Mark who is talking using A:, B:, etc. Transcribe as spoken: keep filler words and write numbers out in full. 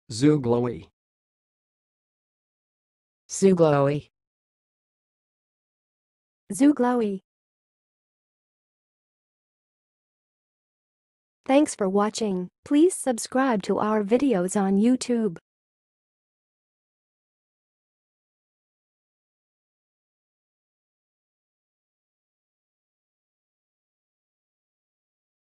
A: ZOOGLOEAE.
B: ZOOGLOEAE.
C: ZOOGLOEAE. Thanks for watching. Please subscribe to our videos on YouTube.